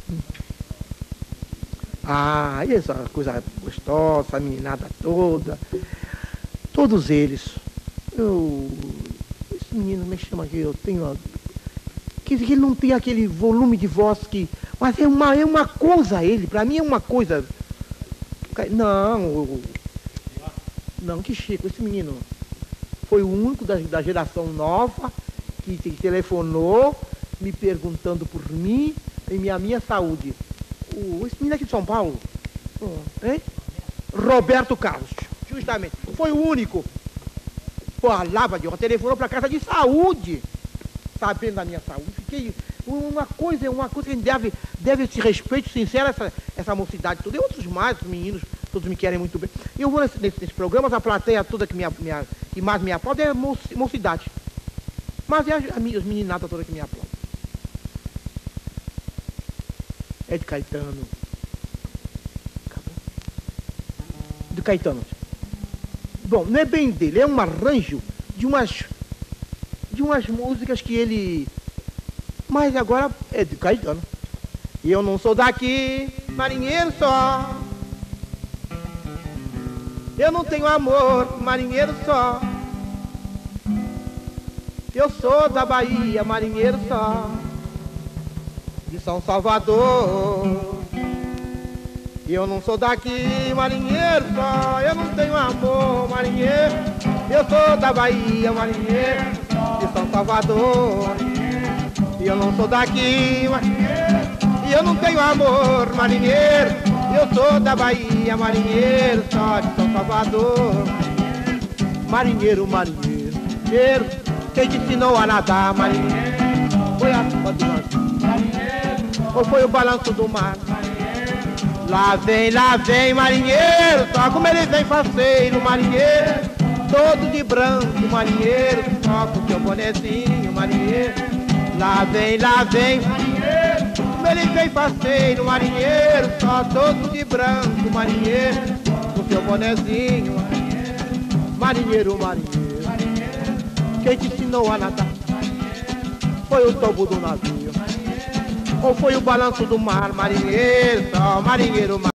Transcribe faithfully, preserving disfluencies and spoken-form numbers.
Ah, e essa coisa gostosa, essa meninada toda. Todos eles. Eu... Esse menino me chama aqui, eu tenho... Uma, que ele não tem aquele volume de voz que... Mas é uma, é uma coisa ele, pra mim é uma coisa... Não, eu, não, que chico, esse menino foi o único da, da geração nova que, que telefonou me perguntando por mim e minha, minha saúde. O, esse menino aqui de São Paulo, hein? Roberto Carlos, justamente, foi o único. Pô, a lava de honra, telefonou para a casa de saúde, sabendo da minha saúde. Fiquei, uma coisa, uma coisa que deve, deve esse respeito sincero a essa, essa mocidade toda. E outros mais, os meninos, todos me querem muito bem. Eu vou nesse, nesse, nesse programa, a plateia toda que, minha, minha, que mais me aplaude é mocidade. Mas é as meninadas todas que me aplaudem. É de Caetano. Acabou. De Caetano. Bom, não é bem dele, é um arranjo de umas, de umas músicas que ele... Mas agora é de Caetano. E eu não sou daqui, marinheiro só. Eu não tenho amor, marinheiro só. Eu sou da Bahia, marinheiro só. De São Salvador. Eu não sou daqui, marinheiro só. Eu não tenho amor, marinheiro. Eu sou da Bahia, marinheiro. De São Salvador. E eu não sou daqui, marinheiro. E eu não tenho amor, marinheiro. Eu sou da Bahia, marinheiro. Só de São Salvador. Marinheiro, marinheiro, marinheiro. Quem te ensinou a nadar, marinheiro? Foi a culpa do navio, marinheiro. Ou foi o balanço do mar? Lá vem, lá vem, marinheiro, só como ele vem faceiro, marinheiro, todo de branco, marinheiro, só com seu bonezinho, marinheiro. Lá vem, lá vem, marinheiro, como ele vem faceiro, marinheiro, só todo de branco, marinheiro, com seu bonezinho, marinheiro, marinheiro, marinheiro. Quem te ensinou a nadar? Foi o tobo do navio. Ou foi o balanço do mar, marinheiro, só marinheiro, marinheiro.